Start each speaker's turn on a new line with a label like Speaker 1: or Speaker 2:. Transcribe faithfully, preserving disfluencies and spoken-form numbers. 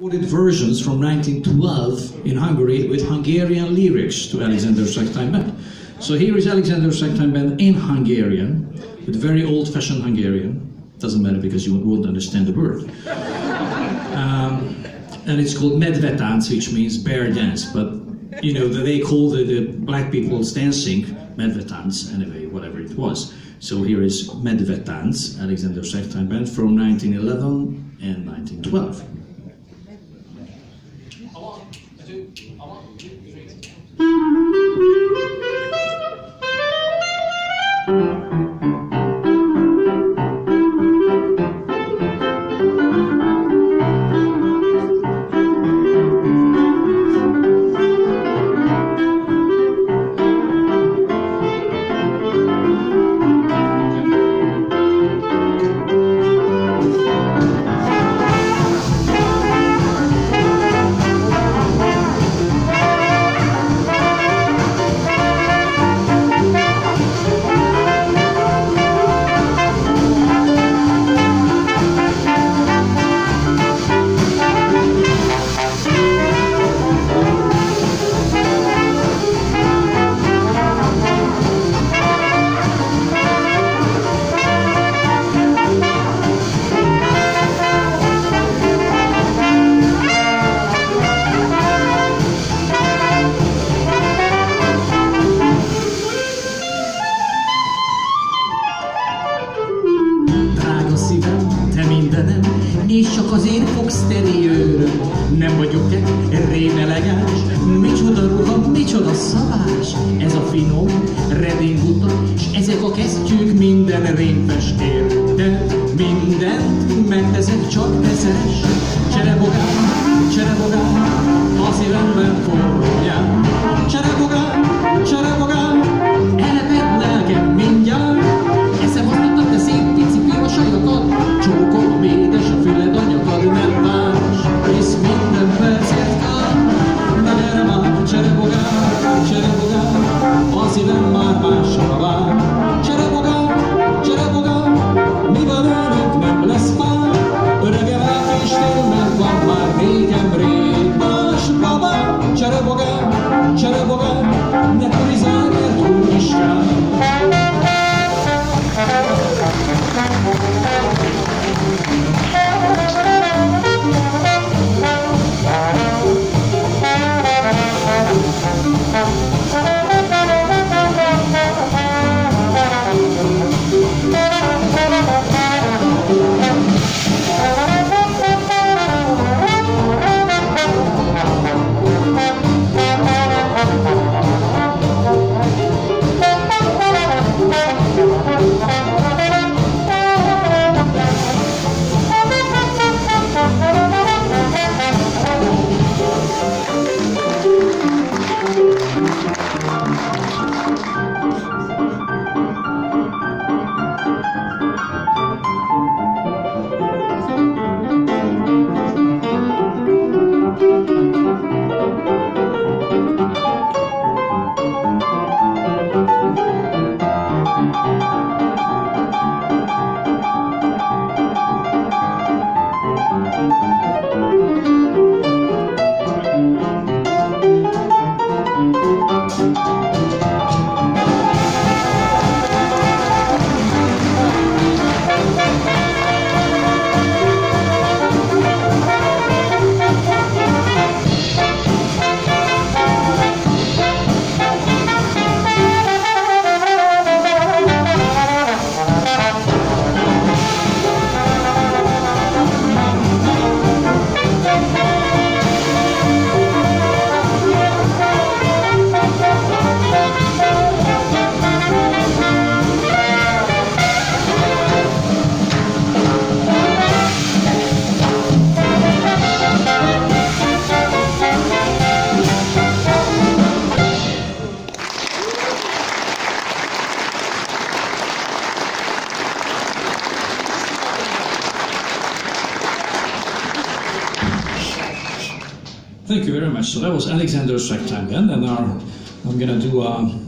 Speaker 1: Recorded versions from nineteen twelve in Hungary with Hungarian lyrics to Alexander's Ragtime Band. So here is Alexander's Ragtime Band in Hungarian, with very old-fashioned Hungarian. Doesn't matter because you won't understand the word. Um, and it's called Medvetánc, which means bear dance. But you know they call the, the black people's dancing Medvetánc anyway, whatever it was. So here is Medvetánc, Alexander's Ragtime Band from nineteen eleven and nineteen twelve.
Speaker 2: És csak azért fogsz terjőröm. Nem vagyok egy rém elegáns, micsoda ruha, micsoda szabás. Ez a finom redinguta, s ezek a kesztyűk minden rémfestér. De mindent megteszek, csak beszeres. Cserebogám, cserebogám, a szívemben forróján. Cserebogám, cserebogám, elvedd lelkem mindjárt. Eszem azt mondta, te szép pici piros ajakat, csókolom édes a füled anyagad, nem várás, hisz minden percért kár. Na gyere már, cserebogám, cserebogám, a szívem már másra vár. Cserebogám, cserebogám, mi van önök, nem lesz már. Öregem elkéstél, mert van már nékem rég más babám. Cserebogám, cserebogám, ne turizálj, mert úgy is kell.
Speaker 1: Thank you very much. So that was Alexander's Ragtime Band, and our, I'm going to do a